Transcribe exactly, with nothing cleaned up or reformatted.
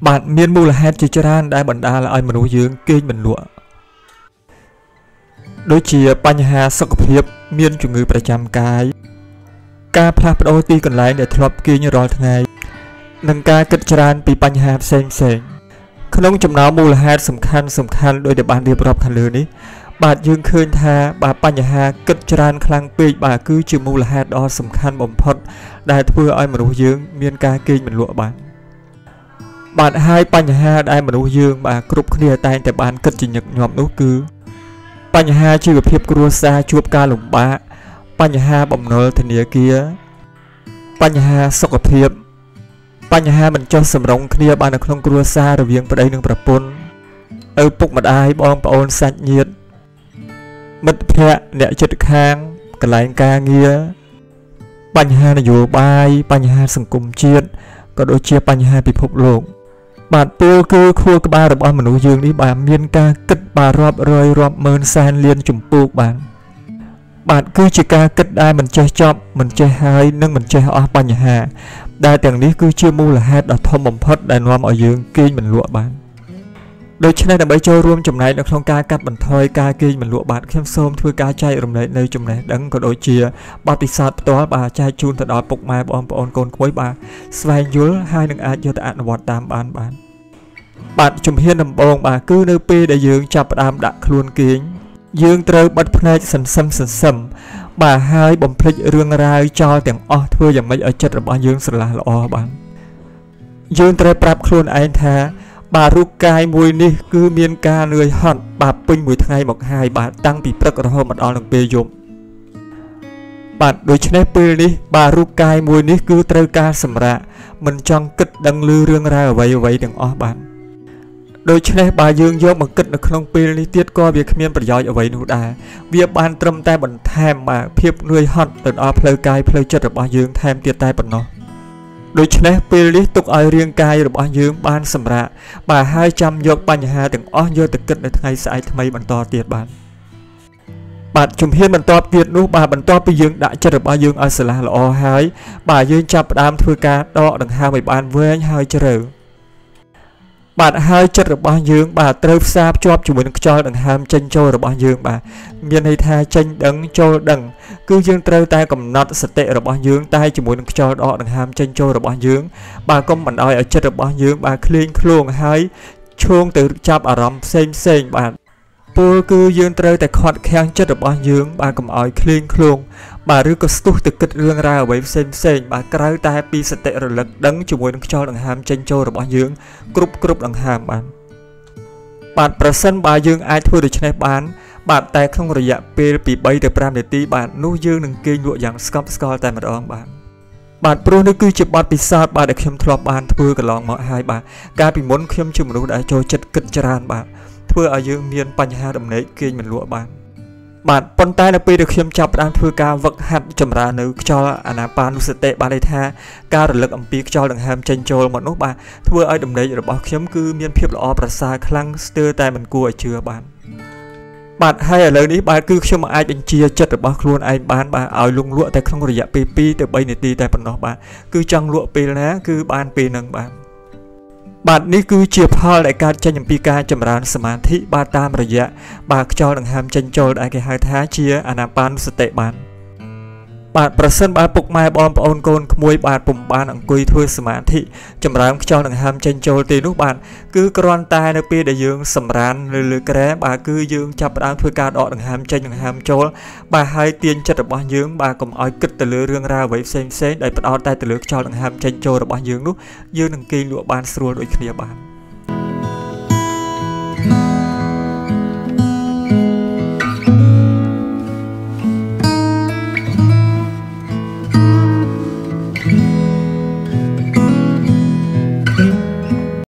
bạn miên mù là hạt chỉ tràn đại bản đa là ai mà nuôi dưỡng kinh mình lụa đôi chiaបញ្ហាសុខភាពមានជំងឺប្រចាំកាយការផ្លាស់ប្ដូរទីកន្លែងដែលធ្លាប់គេងរាល់ថ្ងៃនិងការគិតច្រើនពីបញ្ហាផ្សេងផ្សេងក្នុងចំណោមមូលហេតុសំខាន់សំខាន់ដោយដែលបានរៀបរាប់ខាងលើនេះបាទយើងឃើញថាបាទបញ្ហាគិតច្រើនខ្លាំងពេកបាទគឺជាមូលហេតុដ៏សំខាន់បំផុតដែលធ្វើឲ្យមនុស្សយើងមានការគេងមិនលក់បានបាទហើយបញ្ហាដែលមនុស្សយើងបាទគ្រប់គ្នាតែងតែបានគិតជាញឹកញាប់នោះគឺបញ្ហាជីវភាពគ្រួសារជួបការលំបាកបញ្ហាបំណុលធនាគារបញ្ហាសុខភាពបញ្ហាមិនចុះសម្រុងគ្នាបាននៅក្នុងគ្រួសាររវាងប្តីនិងប្រពន្ធឪពុកម្ដាយបងប្អូនសាច់ញាតិមិត្តភ័ក្តិអ្នកជិតខាងកន្លែងការងារបញ្ហានយោបាយបញ្ហាសង្គមជាតិក៏ដូចជាបញ្ហាពិភពលោកបាទពលគឺខួរក្បាលរបស់មនុស្សយើងនេះបាទមានការគិតបាទរាប់រយរាប់ម៉ឺនសែនលានជំពូកបាទបាទគឺជាការគិតដែលមិនចេះចប់មិនចេះហើយនិងមិនចេះអស់បញ្ហាដែលទាំងនេះគឺជាមូលហេតុដ៏ធំបំផុតដែលនាំឲ្យយើងគេងមិនលក់បានដូច្នេះដើម្បីចូលរួមចំណែកនៅក្នុងការកាត់បន្ថយការគេងមិនលក់បានខ្ញុំសូមធ្វើការចែករំលែកនៅចំណេះដឹងក៏ដូចជាបទពិសោធន៍ផ្ទាល់បាទចែកជូនទៅដល់ពុកម៉ែបងប្អូនកូនក្មួយបាទស្វែងយល់ហើយនឹងអាចយកទៅអនុវត្តតាមបានបានបាទជំហានដំបូងបាទគឺនៅពេលដែលយើងចាប់ផ្ដើមដាក់ខ្លួនគេងយើងត្រូវបិទភ្នែកសន្សឹមសន្សឹមបាទហើយបំភ្លេចរឿងរ៉ាវចោលទាំងអស់ធ្វើយ៉ាងម៉េចឲ្យចិត្តរបស់យើងស្រឡះល្អបាទយើងត្រូវប្រាប់ខ្លួនឯងថាបាទរូបកាយមួយនេះគឺមានការនឿយហត់បាទពេញមួយថ្ងៃមកហើយបាទតាំងពីព្រឹករហូតមកដល់នឹងពេលយប់បាទដូច្នេះពេលនេះបាទរូបកាយមួយនេះគឺត្រូវការសម្រាកមិនចង់គិតដឹងឮរឿងរ៉ាវអ្វីអ្វីទាំងអស់បាទដូច្នេះបើយើងយកមកគិតនៅក្នុងពេលនេះទៀតក៏វាគ្មានប្រយោជន៍អ្វីនោះដែរវាបានត្រឹមតែបន្ថែមបាទភាពនឿយហត់ទៅដល់ផ្លូវកាយផ្លូវចិត្តរបស់យើងថែមទៀតតែប៉ុណ្ណោះដូច្នេះពេលនេះទុកឲ្យរាងកាយរបស់យើងបានសម្រាកបាទហើយចាំយកបញ្ហាទាំងអស់យកទៅគិតនៅថ្ងៃស្អែកថ្មីបន្តទៀតបាទបាទជំហានបន្តទៀតនោះបាទបន្ទាប់ពីយើងដាក់ចិត្តរបស់យើងឲ្យស្រឡះល្អហើយបាទយើងចាប់ផ្ដើមធ្វើការដកដង្ហើមឲ្យបានវែងហើយជ្រៅបាទហើយចិត្តរបស់យើងបាទត្រូវផ្សារភ្ជាប់ជាមួយនឹងខ្យល់ដង្ហើមចេញចូលរបស់យើងបាទមានន័យថាចេញដឹងចូលដឹងគឺយើងត្រូវតែកំណត់សតិរបស់យើងតែជាមួយនឹងខ្យល់ដកដង្ហើមចេញចូលរបស់យើងបាទកុំបណ្ដោយឲ្យចិត្តរបស់យើងបាទឃ្លៀងឃ្លោងហើយឈោងទៅចាប់អារម្មណ៍ផ្សេងផ្សេងបាទពលគឺយើងត្រូវតែខាត់ខាំងចិត្តរបស់យើងបាទកុំឲ្យឃ្លៀងឃ្លោងបាទឬក៏ស្ទុះទៅគិតរឿងរ៉ាវអ្វីផ្សេងផ្សេងបាទក្រៅតែពីសតិរលឹកដឹងជាមួយនឹងខ្យល់ដង្ហើមចេញចូលរបស់យើងគ្រប់គ្រប់ដង្ហើមបាទបាទប្រសិនបើយើងអាចធ្វើដូច្នេះបានបាទតែក្នុងរយៈពេលពីបីទៅប្រាំនាទីបាទនោះយើងនឹងគេងលក់យ៉ាងស្កប់ស្កល់តែម្ដងបាទបាទព្រោះនេះគឺជាបទពិសោធន៍បាទដែលខ្ញុំធ្លាប់បានធ្វើកន្លងមកហើយបាទកាលពីមុនខ្ញុំជាមនុស្សដែលចូលចិត្តគិតច្រើនបាទធ្វើឲ្យយើងមានបញ្ហាដំណេកគេងមិនលក់បានបាទប៉ុន្តែនៅពេលដែលខ្ញុំចាប់ផ្ដើមធ្វើការវឹកហាត់ចម្រើននៅខ្យល់អាណាបានុសតិបានន័យថាការរលឹកអំពីខ្យល់ដង្ហើមចេញចូលមកនោះបាទធ្វើឲ្យដំណេករបស់ខ្ញុំគឺមានភាពល្អប្រសើរខ្លាំងស្ទើរតែមិនគួរឲ្យជឿបានបាទហើយឥឡូវនេះបាទគឺខ្ញុំអាចបញ្ជាចិត្តរបស់ខ្លួនឯងបានបាទឲ្យលងលក់តែក្នុងរយៈពេលពីរទៅបីនាទីតែប៉ុណ្ណោះបាទគឺចង់លក់ពេលណាគឺបានពេលហ្នឹងបាទបាទនេះគឺជាផលដែលកើតចេញអំពីការចម្រើនសមាធិបាទតាមរយៈបាទខ្យល់ដង្ហើមចេញចូលដែលគេហៅថាជាអាណាបានុសតិបាទបាទប្រសិនបើពុកម៉ែបងប្អូនកូនក្មួយបាទពុំបានអង្គុយធ្វើសមាធិចម្រើនខ្យល់ដង្ហើមចេញចូលទេនោះបាទគឺគ្រាន់តែនៅពេលដែលយើងសម្រានលើលើក្រែបាទគឺយើងចាប់ផ្ដើមធ្វើការដកដង្ហើមចេញដង្ហើមចូលបាទហើយទាញចិត្តរបស់យើងបាទកុំឲ្យគិតទៅលើរឿងរ៉ាវអ្វីផ្សេងផ្សេងដែលផ្ដោតតែទៅលើខ្យល់ដង្ហើមចេញចូលរបស់យើងនោះយើងនឹងគេងលក់បានស្រួលដូចគ្នាបាទ